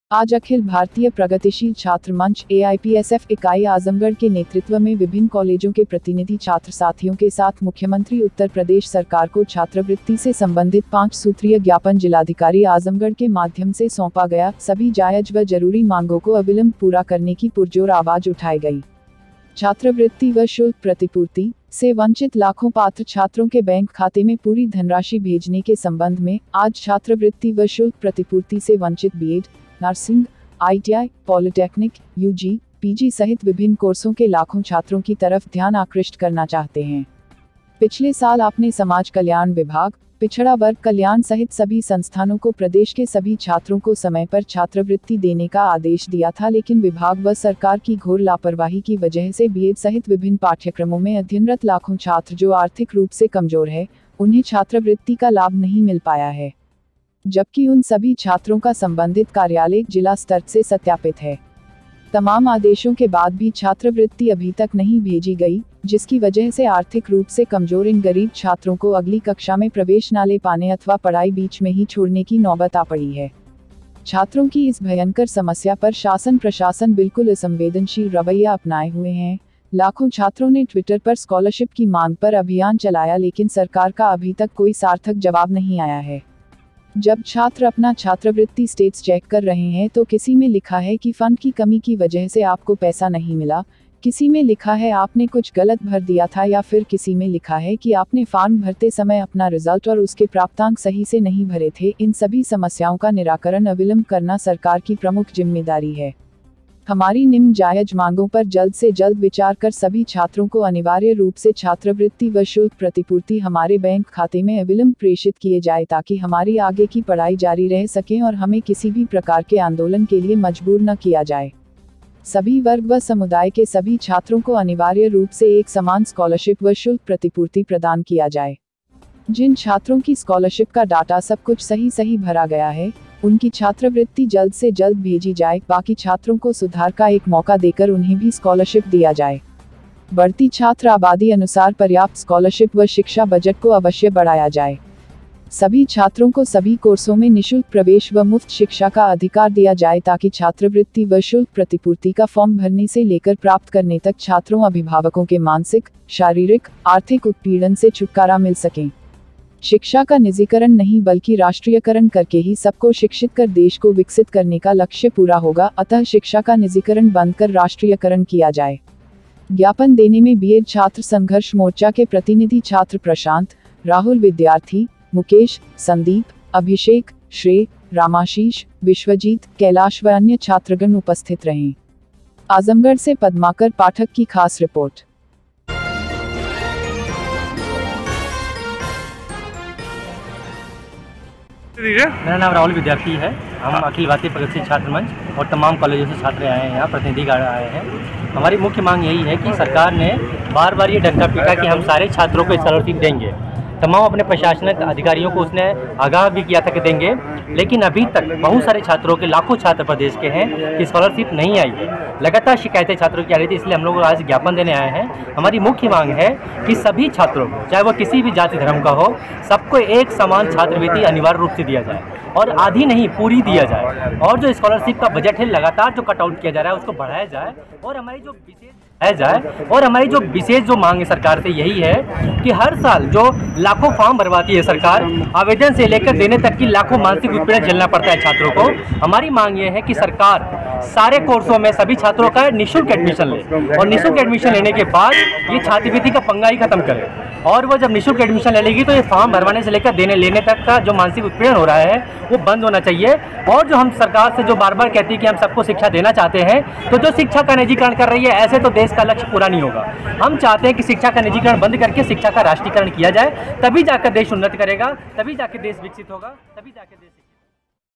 आज अखिल भारतीय प्रगतिशील छात्र मंच AIPSF इकाई आजमगढ़ के नेतृत्व में विभिन्न कॉलेजों के प्रतिनिधि छात्र साथियों के साथ मुख्यमंत्री उत्तर प्रदेश सरकार को छात्रवृत्ति से संबंधित 5 सूत्रीय ज्ञापन जिलाधिकारी आजमगढ़ के माध्यम से सौंपा गया। सभी जायज व जरूरी मांगों को अविलंब पूरा करने की पुरजोर आवाज उठाई गई। छात्रवृत्ति व शुल्क प्रतिपूर्ति से वंचित लाखों पात्र छात्रों के बैंक खाते में पूरी धनराशि भेजने के संबंध में आज छात्रवृत्ति व शुल्क प्रतिपूर्ति से वंचित BEd, nursing, ITI, polytechnic, UG, PG सहित विभिन्न कोर्सों के लाखों छात्रों की तरफ ध्यान आकृष्ट करना चाहते हैं। पिछले साल आपने समाज कल्याण विभाग, पिछड़ा वर्ग कल्याण सहित सभी संस्थानों को प्रदेश के सभी छात्रों को समय पर छात्रवृत्ति देने का आदेश दिया था, लेकिन विभाग व सरकार की घोर लापरवाही की वजह से बीएड सहित विभिन्न पाठ्यक्रमों में अध्ययनरत लाखों छात्र जो आर्थिक रूप से कमजोर है, उन्हें छात्रवृत्ति का लाभ नहीं मिल पाया है, जबकि उन सभी छात्रों का संबंधित कार्यालय जिला स्तर से सत्यापित है। तमाम आदेशों के बाद भी छात्रवृत्ति अभी तक नहीं भेजी गई, जिसकी वजह से आर्थिक रूप से कमजोर इन गरीब छात्रों को अगली कक्षा में प्रवेश न ले पाने अथवा पढ़ाई बीच में ही छोड़ने की नौबत आ पड़ी है। छात्रों की इस भयंकर समस्या पर शासन प्रशासन बिल्कुल असंवेदनशील रवैया अपनाए हुए हैं। लाखों छात्रों ने ट्विटर पर स्कॉलरशिप की मांग पर अभियान चलाया, लेकिन सरकार का अभी तक कोई सार्थक जवाब नहीं आया है। जब छात्र अपना छात्रवृत्ति स्टेटस चेक कर रहे हैं तो किसी में लिखा है कि फंड की कमी की वजह से आपको पैसा नहीं मिला, किसी में लिखा है आपने कुछ गलत भर दिया था, या फिर किसी में लिखा है कि आपने फॉर्म भरते समय अपना रिजल्ट और उसके प्राप्तांक सही से नहीं भरे थे। इन सभी समस्याओं का निराकरण अविलंब करना सरकार की प्रमुख जिम्मेदारी है। हमारी निम्न जायज मांगों पर जल्द से जल्द विचार कर सभी छात्रों को अनिवार्य रूप से छात्रवृत्ति व शुल्क प्रतिपूर्ति हमारे बैंक खाते में अविलंब प्रेषित किए जाए, ताकि हमारी आगे की पढ़ाई जारी रह सके और हमें किसी भी प्रकार के आंदोलन के लिए मजबूर न किया जाए। सभी वर्ग व समुदाय के सभी छात्रों को अनिवार्य रूप से एक समान स्कॉलरशिप व शुल्क प्रतिपूर्ति प्रदान किया जाए। जिन छात्रों की स्कॉलरशिप का डाटा सब कुछ सही भरा गया है, उनकी छात्रवृत्ति जल्द से जल्द भेजी जाए। बाकी छात्रों को सुधार का एक मौका देकर उन्हें भी स्कॉलरशिप दिया जाए। बढ़ती छात्र आबादी अनुसार पर्याप्त स्कॉलरशिप व शिक्षा बजट को अवश्य बढ़ाया जाए। सभी छात्रों को सभी कोर्सों में निःशुल्क प्रवेश व मुफ्त शिक्षा का अधिकार दिया जाए, ताकि छात्रवृत्ति व शुल्क प्रतिपूर्ति का फॉर्म भरने से लेकर प्राप्त करने तक छात्रों अभिभावकों के मानसिक, शारीरिक, आर्थिक उत्पीड़न से छुटकारा मिल सके। शिक्षा का निजीकरण नहीं बल्कि राष्ट्रीयकरण करके ही सबको शिक्षित कर देश को विकसित करने का लक्ष्य पूरा होगा। अतः शिक्षा का निजीकरण बंद कर राष्ट्रीयकरण किया जाए। ज्ञापन देने में बीएड छात्र संघर्ष मोर्चा के प्रतिनिधि छात्र प्रशांत, राहुल विद्यार्थी, मुकेश, संदीप, अभिषेक, श्रेय, रामाशीष, विश्वजीत, कैलाश व अन्य छात्रगण उपस्थित रहे। आजमगढ़ से पद्माकर पाठक की खास रिपोर्ट। मेरा नाम राहुल विद्यार्थी है। हम अखिल भारतीय प्रगतिशील छात्र मंच और तमाम कॉलेजों से छात्र आए हैं, यहाँ प्रतिनिधिगण आए हैं। हमारी मुख्य मांग यही है कि सरकार ने बार बार ये डंका पीटा कि हम सारे छात्रों को स्कॉलरशिप देंगे। तमाम अपने प्रशासनिक अधिकारियों को उसने आगाह भी किया था कि देंगे, लेकिन अभी तक बहुत सारे छात्रों के, लाखों छात्र प्रदेश के हैं कि स्कॉलरशिप नहीं आई है। लगातार शिकायतें छात्रों की आ रही थी, इसलिए हम लोग आज ज्ञापन देने आए हैं। हमारी मुख्य मांग है कि सभी छात्रों को, चाहे वो किसी भी जाति धर्म का हो, सबको एक समान छात्रवृत्ति अनिवार्य रूप से दिया जाए और आधी नहीं पूरी दिया जाए। और जो स्कॉलरशिप का बजट है लगातार जो कट आउट किया जा रहा है उसको बढ़ाया जाए। और हमारी जो विशेष जो मांग है सरकार से यही है कि हर साल जो लाखों फॉर्म भरवाती है सरकार, आवेदन से लेकर देने तक की लाखों मानसिक उत्पीड़न झेलना पड़ता है छात्रों को। हमारी मांग ये है कि सरकार सारे कोर्सों में सभी छात्रों का निःशुल्क एडमिशन ले और निःशुल्क एडमिशन लेने के बाद ये छात्रवृत्ति का पंगा ही खत्म करे। और वो जब निःशुल्क एडमिशन ले लेगी तो ये फॉर्म भरवाने से लेकर लेने तक का जो मानसिक उत्पीड़न हो रहा है वो बंद होना चाहिए। और जो हम सरकार से जो बार बार कहती है कि हम सबको शिक्षा देना चाहते हैं, तो जो शिक्षा का निजीकरण कर रही है, ऐसे तो देश का लक्ष्य पूरा नहीं होगा। हम चाहते हैं कि शिक्षा का निजीकरण बंद करके शिक्षा का राष्ट्रीयकरण किया जाए, तभी जाकर देश उन्नति करेगा, तभी जाकर देश विकसित होगा, तभी जाकर देश